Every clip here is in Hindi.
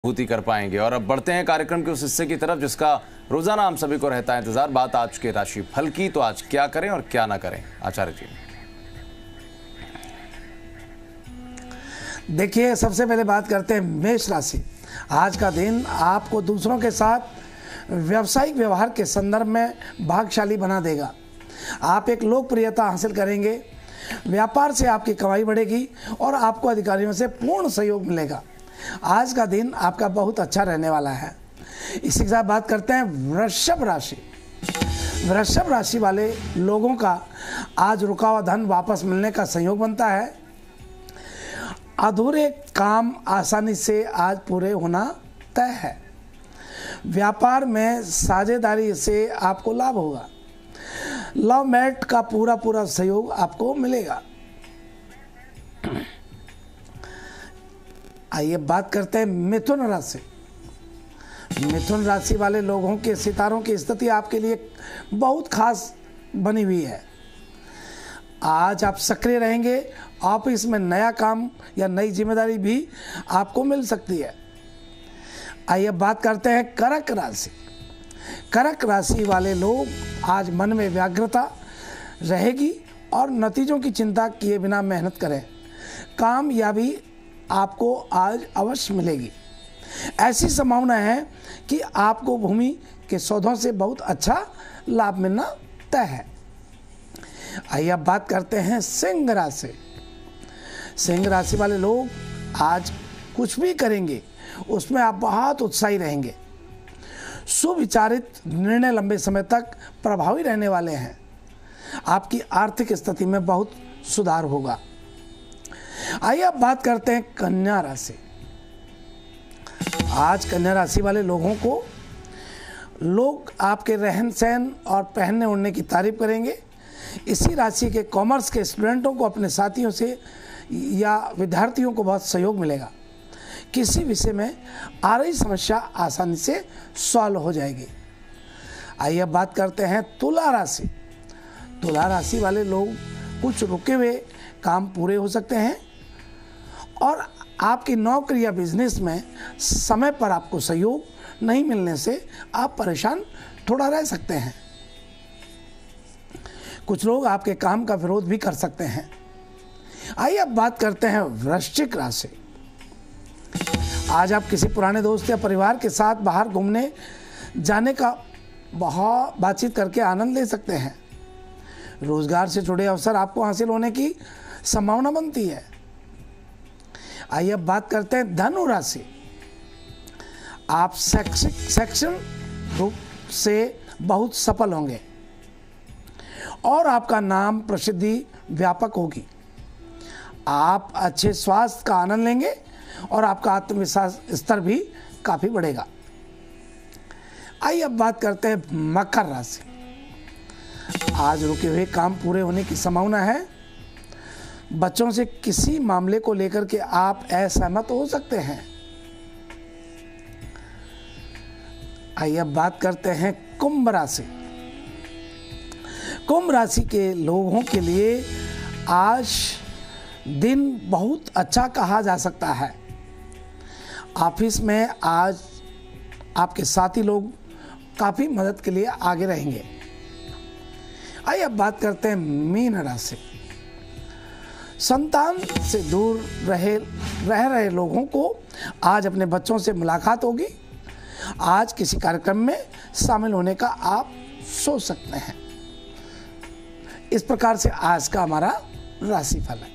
पूर्ति कर पाएंगे। और अब बढ़ते हैं कार्यक्रम के उस हिस्से की तरफ जिसका रोजाना हम सभी को रहता है इंतजार। बात आज के राशि फल की, तो आज क्या करें और क्या ना करें, आचार्य जी। देखिए, सबसे पहले बात करते हैं मेष राशि। आज का दिन आपको दूसरों के साथ व्यावसायिक व्यवहार के संदर्भ में भाग्यशाली बना देगा। आप एक लोकप्रियता हासिल करेंगे, व्यापार से आपकी कमाई बढ़ेगी और आपको अधिकारियों से पूर्ण सहयोग मिलेगा। आज का दिन आपका बहुत अच्छा रहने वाला है। इसी के साथ बात करते हैं वृषभ राशि। वृषभ राशि वाले लोगों का आज रुका हुआ धन वापस मिलने का संयोग बनता है। अधूरे काम आसानी से आज पूरे होना तय है। व्यापार में साझेदारी से आपको लाभ होगा। लव मैट का पूरा सहयोग आपको मिलेगा। आइए बात करते हैं मिथुन राशि। मिथुन राशि वाले लोगों के सितारों की स्थिति आपके लिए बहुत खास बनी हुई है। आज आप सक्रिय रहेंगे। ऑफिस में नया काम या नई जिम्मेदारी भी आपको मिल सकती है। आइए बात करते हैं कर्क राशि। कर्क राशि वाले लोग आज मन में व्यग्रता रहेगी और नतीजों की चिंता किए बिना मेहनत करें। कामयाबी आपको आज अवश्य मिलेगी। ऐसी संभावना है कि आपको भूमि के सौदों से बहुत अच्छा लाभ मिलना तय है। आइए अब बात करते हैं सिंह राशि। सिंह राशि वाले लोग आज कुछ भी करेंगे उसमें आप बहुत उत्साही रहेंगे। सुविचारित निर्णय लंबे समय तक प्रभावी रहने वाले हैं। आपकी आर्थिक स्थिति में बहुत सुधार होगा। आइए अब बात करते हैं कन्या राशि। आज कन्या राशि वाले लोगों को लोग आपके रहन सहन और पहनने ओढ़ने की तारीफ करेंगे। इसी राशि के कॉमर्स के स्टूडेंटों को अपने साथियों से या विद्यार्थियों को बहुत सहयोग मिलेगा। किसी विषय में आ रही समस्या आसानी से सॉल्व हो जाएगी। आइए अब बात करते हैं तुला राशि। तुला राशि वाले लोग कुछ रुके हुए काम पूरे हो सकते हैं और आपकी नौकरी या बिजनेस में समय पर आपको सहयोग नहीं मिलने से आप परेशान थोड़ा रह सकते हैं। कुछ लोग आपके काम का विरोध भी कर सकते हैं। आइए अब बात करते हैं वृश्चिक राशि। आज आप किसी पुराने दोस्त या परिवार के साथ बाहर घूमने जाने का बहुत बातचीत करके आनंद ले सकते हैं। रोजगार से जुड़े अवसर आपको हासिल होने की संभावना बनती है। आइए अब बात करते हैं धनु राशि। आप शैक्षणिक रूप से बहुत सफल होंगे और आपका नाम प्रसिद्धि व्यापक होगी। आप अच्छे स्वास्थ्य का आनंद लेंगे और आपका आत्मविश्वास स्तर भी काफी बढ़ेगा। आइए अब बात करते हैं मकर राशि। आज रुके हुए काम पूरे होने की संभावना है। बच्चों से किसी मामले को लेकर के आप असहमत हो सकते हैं। आइए अब बात करते हैं कुंभ राशि। कुंभ राशि के लोगों के लिए आज दिन बहुत अच्छा कहा जा सकता है। ऑफिस में आज आपके साथी लोग काफी मदद के लिए आगे रहेंगे। आइए अब बात करते हैं मीन राशि। संतान से दूर रह रहे लोगों को आज अपने बच्चों से मुलाकात होगी। आज किसी कार्यक्रम में शामिल होने का आप सोच सकते हैं। इस प्रकार से आज का हमारा राशिफल है।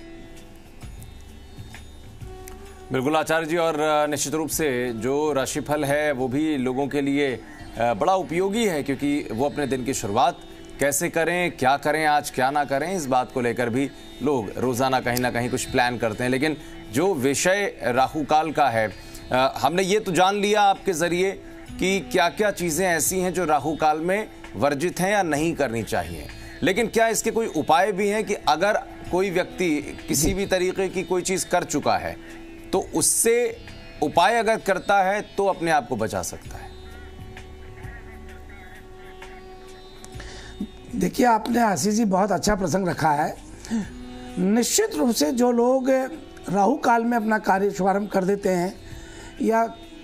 बिल्कुल आचार्य जी, और निश्चित रूप से जो राशिफल है वो भी लोगों के लिए बड़ा उपयोगी है, क्योंकि वो अपने दिन की शुरुआत कैसे करें, क्या करें, आज क्या ना करें, इस बात को लेकर भी लोग रोजाना कहीं ना कहीं कुछ प्लान करते हैं। लेकिन जो विषय राहु काल का है, हमने ये तो जान लिया आपके जरिए कि क्या क्या चीजें ऐसी हैं जो राहु काल में वर्जित हैं या नहीं करनी चाहिए। लेकिन क्या इसके कोई उपाय भी हैं कि अगर कोई व्यक्ति किसी भी तरीके की कोई चीज कर चुका है तो उससे उपाय अगर करता है तो अपने आप को बचा सकता है? देखिए, आपने आशीष जी बहुत अच्छा प्रसंग रखा है। निश्चित रूप से जो लोग राहु काल में अपना कार्य शुभारंभ कर देते हैं या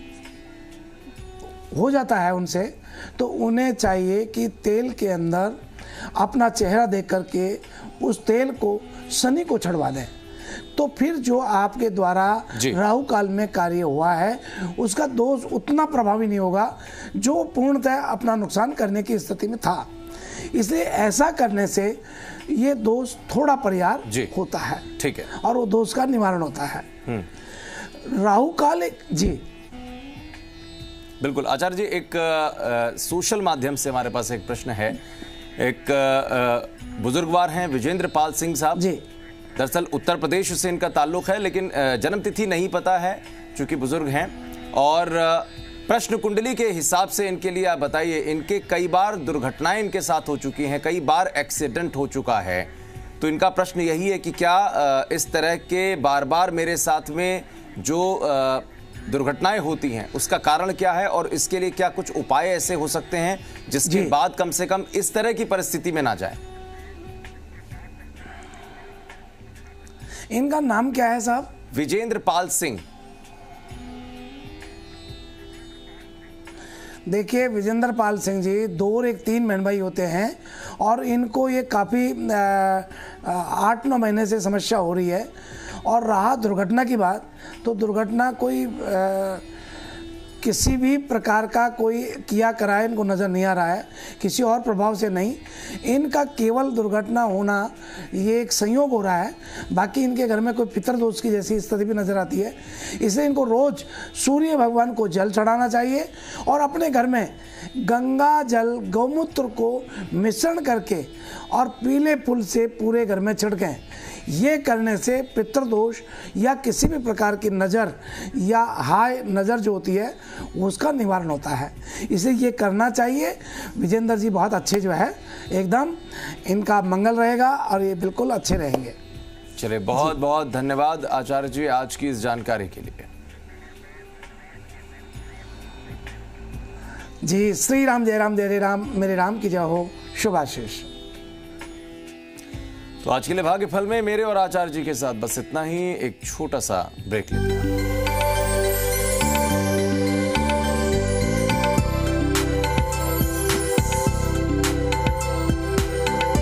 हो जाता है उनसे, तो उन्हें चाहिए कि तेल के अंदर अपना चेहरा देख करके उस तेल को शनि को चढ़वा दें। तो फिर जो आपके द्वारा राहु काल में कार्य हुआ है उसका दोष उतना प्रभावी नहीं होगा जो पूर्णतः अपना नुकसान करने की स्थिति में था। इसलिए ऐसा करने से ये दोष थोड़ा परिहार होता है। ठीक है, और वो दोष का निवारण होता है। राहु काल जी बिल्कुल। आचार्य जी, एक सोशल माध्यम से हमारे पास एक प्रश्न है। एक बुजुर्गवार हैं विजेंद्र पाल सिंह साहब जी। दरअसल उत्तर प्रदेश से इनका ताल्लुक है, लेकिन जन्मतिथि नहीं पता है चूंकि बुजुर्ग हैं। और प्रश्न कुंडली के हिसाब से इनके लिए आप बताइए, इनके कई बार दुर्घटनाएं इनके साथ हो चुकी हैं, कई बार एक्सीडेंट हो चुका है। तो इनका प्रश्न यही है कि क्या इस तरह के बार बार मेरे साथ में जो दुर्घटनाएं होती हैं उसका कारण क्या है, और इसके लिए क्या कुछ उपाय ऐसे हो सकते हैं जिसके बाद कम से कम इस तरह की परिस्थिति में ना जाए? इनका नाम क्या है साहब? विजेंद्र पाल सिंह। देखिए, विजेंद्र पाल सिंह जी 2 और 1 3 बहन भाई होते हैं और इनको ये काफ़ी 8-9 महीने से समस्या हो रही है। और रहा दुर्घटना की बात, तो दुर्घटना कोई किसी भी प्रकार का कोई किया कराए इनको नज़र नहीं आ रहा है, किसी और प्रभाव से नहीं। इनका केवल दुर्घटना होना ये एक संयोग हो रहा है, बाकी इनके घर में कोई पितृदोष की जैसी स्थिति भी नज़र आती है। इसलिए इनको रोज़ सूर्य भगवान को जल चढ़ाना चाहिए और अपने घर में गंगा जल गौमूत्र को मिश्रण करके और पीले फूल से पूरे घर में छिड़कें। ये करने से पितृदोष या किसी भी प्रकार की नज़र या हाय नज़र जो होती है उसका निवारण होता है। इसलिए ये करना चाहिए। विजेंद्र जी बहुत अच्छे जो है, एकदम इनका मंगल रहेगा और ये बिल्कुल अच्छे रहेंगे। चलिए, बहुत बहुत धन्यवाद आचार्य जी आज की इस जानकारी के लिए। जी, श्री राम जय राम जय राम, मेरे राम की जय हो। शुभाशीष। तो आज के लिए भाग्यफल में मेरे और आचार्य जी के साथ बस इतना ही। एक छोटा सा ब्रेक लेते हैं।